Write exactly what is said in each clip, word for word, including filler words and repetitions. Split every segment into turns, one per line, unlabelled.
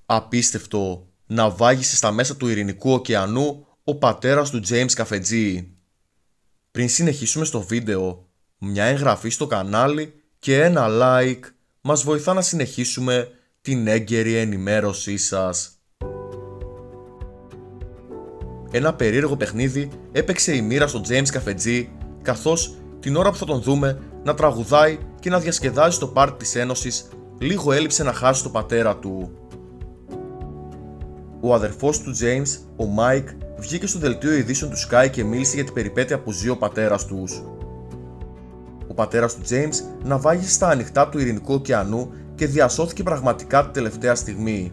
Απίστευτο, ναυάγησε στα μέσα του Ειρηνικού ωκεανού ο πατέρας του James Καφετζή. Πριν συνεχίσουμε στο βίντεο, μια εγγραφή στο κανάλι και ένα like μας βοηθά να συνεχίσουμε την έγκαιρη ενημέρωσή σας. Ένα περίεργο παιχνίδι έπαιξε η μοίρα στο James Καφετζή, καθώς την ώρα που θα τον δούμε να τραγουδάει και να διασκεδάζει στο πάρτι της Ένωσης, λίγο έλειψε να χάσει τον πατέρα του. Ο αδερφός του James, ο Mike, βγήκε στο δελτίο ειδήσεων του Sky και μίλησε για την περιπέτεια που ζει ο πατέρας τους. Ο πατέρας του James ναυάγησε στα ανοιχτά του Ειρηνικού ωκεανού και διασώθηκε πραγματικά την τελευταία στιγμή.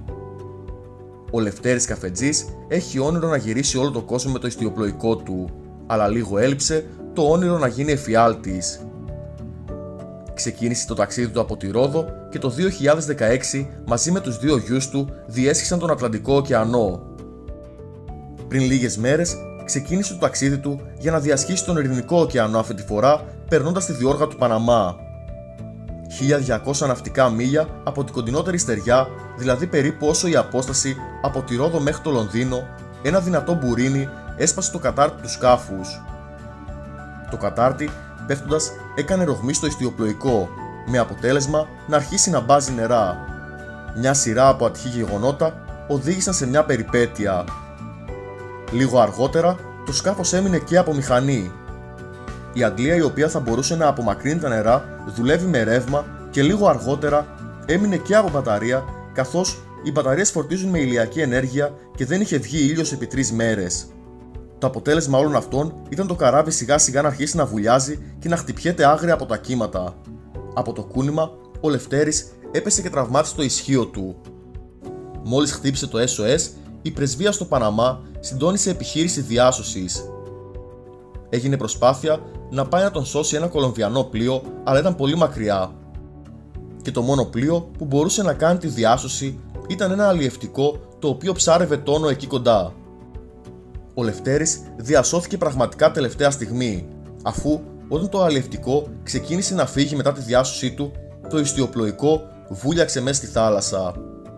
Ο Λευτέρης Καφετζής έχει όνειρο να γυρίσει όλο τον κόσμο με το ιστιοπλοϊκό του, αλλά λίγο έλειψε το όνειρο να γίνει εφιάλτης. Ξεκίνησε το ταξίδι του από τη Ρόδο και το δύο χιλιάδες δεκαέξι μαζί με τους δύο γιους του διέσχισαν τον Ατλαντικό ωκεανό. Πριν λίγες μέρες ξεκίνησε το ταξίδι του για να διασχίσει τον Ειρηνικό ωκεανό αυτή τη φορά, περνώντας τη διώργα του Παναμά. χίλια διακόσια ναυτικά μίλια από την κοντινότερη στεριά, δηλαδή περίπου όσο η απόσταση από τη Ρόδο μέχρι το Λονδίνο, ένα δυνατό μπουρίνι έσπασε το κατάρτι του σκάφους. Το κατάρτι, πέφτοντας, έκανε ρογμή στο ιστιοπλοϊκό, με αποτέλεσμα να αρχίσει να μπάζει νερά. Μια σειρά από ατυχή γεγονότα οδήγησαν σε μια περιπέτεια. Λίγο αργότερα, το σκάφος έμεινε και από μηχανή. Η αντλία, η οποία θα μπορούσε να απομακρύνει τα νερά, δουλεύει με ρεύμα και λίγο αργότερα έμεινε και από μπαταρία, καθώς οι μπαταρίες φορτίζουν με ηλιακή ενέργεια και δεν είχε βγει ήλιος επί τρεις μέρες. Το αποτέλεσμα όλων αυτών ήταν το καράβι σιγά σιγά να αρχίσει να βουλιάζει και να χτυπιέται άγρια από τα κύματα. Από το κούνημα, ο Λευτέρης έπεσε και τραυμάτισε το ισχύο του. Μόλις χτύπησε το ες ο ες, η πρεσβεία στο Παναμά συντώνησε επιχείρηση διάσωσης. Έγινε προσπάθεια να πάει να τον σώσει ένα κολομβιανό πλοίο, αλλά ήταν πολύ μακριά. Και το μόνο πλοίο που μπορούσε να κάνει τη διάσωση ήταν ένα αλλιευτικό, το οποίο ψάρευε τόνο εκεί κοντά. Ο Λευτέρης διασώθηκε πραγματικά τελευταία στιγμή, αφού όταν το αλλιευτικό ξεκίνησε να φύγει μετά τη διάσωσή του, το ιστιοπλοϊκό βούλιαξε μέσα στη θάλασσα.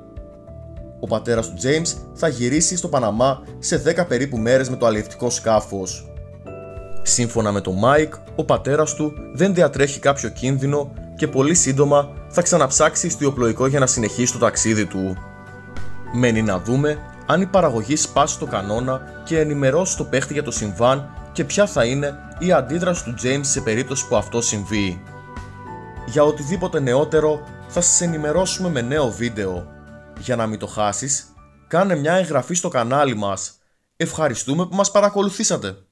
Ο πατέρας του James θα γυρίσει στο Παναμά σε δέκα περίπου μέρες με το αλλιευτικό σκάφος. Σύμφωνα με τον Mike, ο πατέρας του δεν διατρέχει κάποιο κίνδυνο και πολύ σύντομα θα ξαναψάξει ιστιοπλοϊκό για να συνεχίσει το ταξίδι του. Μένει να δούμε αν η παραγωγή σπάσει το κανόνα και ενημερώσει το παίχτη για το συμβάν και ποια θα είναι η αντίδραση του James σε περίπτωση που αυτό συμβεί. Για οτιδήποτε νεότερο θα σας ενημερώσουμε με νέο βίντεο. Για να μην το χάσεις, κάνε μια εγγραφή στο κανάλι μας. Ευχαριστούμε που μας παρακολουθήσατε.